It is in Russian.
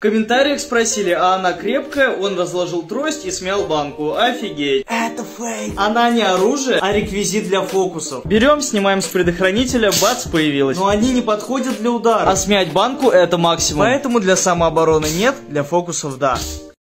В комментариях спросили, а она крепкая? Он разложил трость и смял банку. Офигеть. Это фейк. Она не оружие, а реквизит для фокусов. Берем, снимаем с предохранителя, бац, появилась. Но они не подходят для удара. А смять банку это максимум. Поэтому для самообороны нет, для фокусов да.